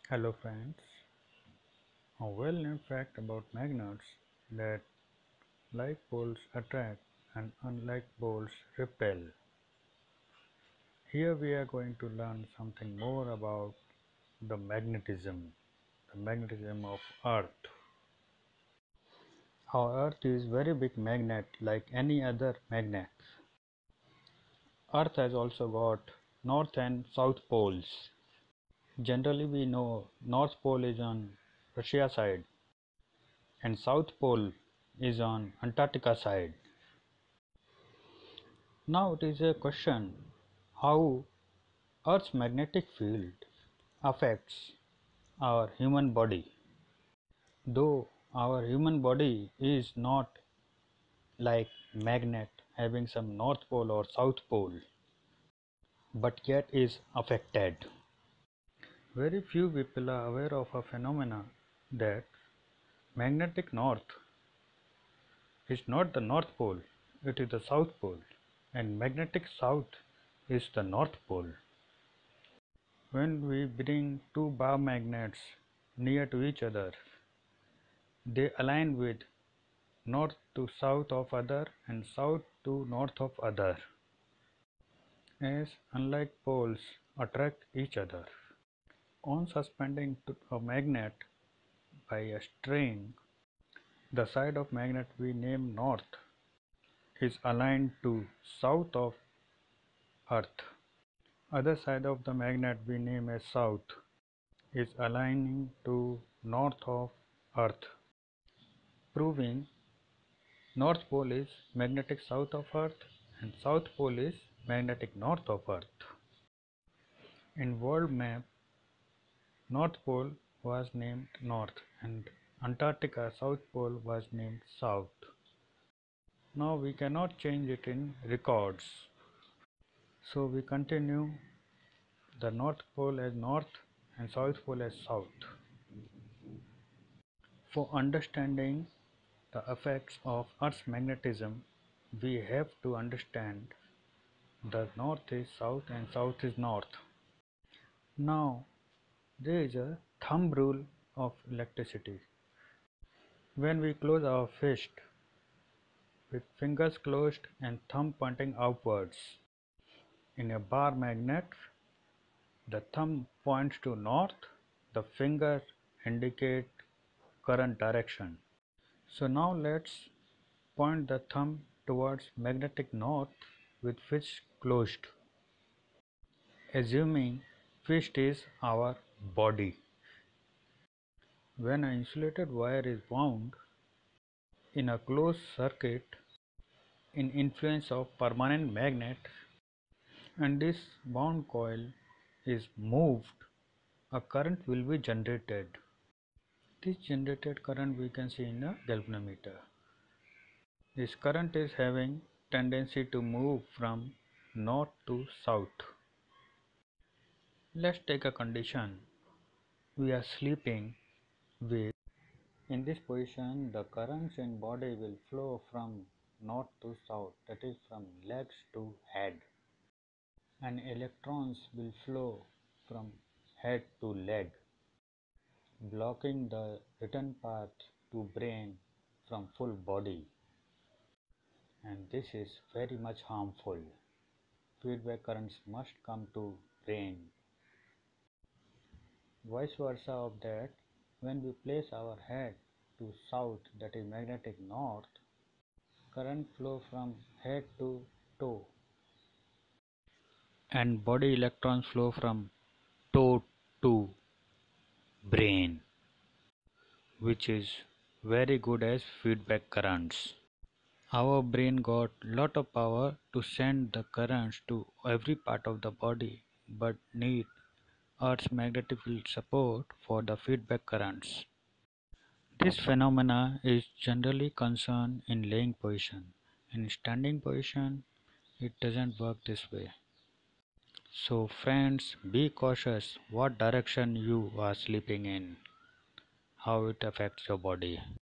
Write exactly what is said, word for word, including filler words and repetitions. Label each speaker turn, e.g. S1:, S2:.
S1: Hello friends, a well-known fact about magnets that like poles attract and unlike poles repel. Here we are going to learn something more about the magnetism, the magnetism of Earth. Our Earth is very big magnet like any other magnet. Earth has also got north and south poles. Generally we know North Pole is on Russia side and South Pole is on Antarctica side. Now it is a question how Earth's magnetic field affects our human body. Though our human body is not like magnet having some north pole or south pole, but yet is affected. Very few people are aware of a phenomena that magnetic north is not the north pole, it is the south pole, and magnetic south is the north pole. When we bring two bar magnets near to each other, they align with north to south of other and south to north of other, as unlike poles attract each other. On suspending a magnet by a string, the side of magnet we name north is aligned to south of earth. Other side of the magnet we name as south is aligning to north of earth, proving north pole is magnetic south of earth and south pole is magnetic north of earth. In world map, north pole was named north and Antarctica south pole was named south. Now we cannot change it in records, so we continue the north pole as north and south pole as south. For understanding the effects of Earth's magnetism, we have to understand that north is south and south is north. Now, there is a thumb rule of electricity. When we close our fist with fingers closed and thumb pointing outwards, in a bar magnet, the thumb points to north, the finger indicate current direction. So now let's point the thumb towards magnetic north with fist closed, assuming fist is our body. When an insulated wire is wound in a closed circuit in influence of permanent magnet and this wound coil is moved, a current will be generated. This generated current we can see in a galvanometer. This current is having tendency to move from north to south. Let's take a condition. We are sleeping with, in this position the currents in body will flow from north to south, that is from legs to head, and electrons will flow from head to leg, blocking the return path to brain from full body, and this is very much harmful. Feedback currents must come to brain. Vice versa of that, when we place our head to south, that is magnetic north, current flow from head to toe and body electrons flow from toe to brain, which is very good as feedback currents. Our brain got lot of power to send the currents to every part of the body but need Earth's magnetic field support for the feedback currents. This phenomena is generally concerned in laying position. In standing position, it doesn't work this way. So friends, be cautious what direction you are sleeping in, how it affects your body.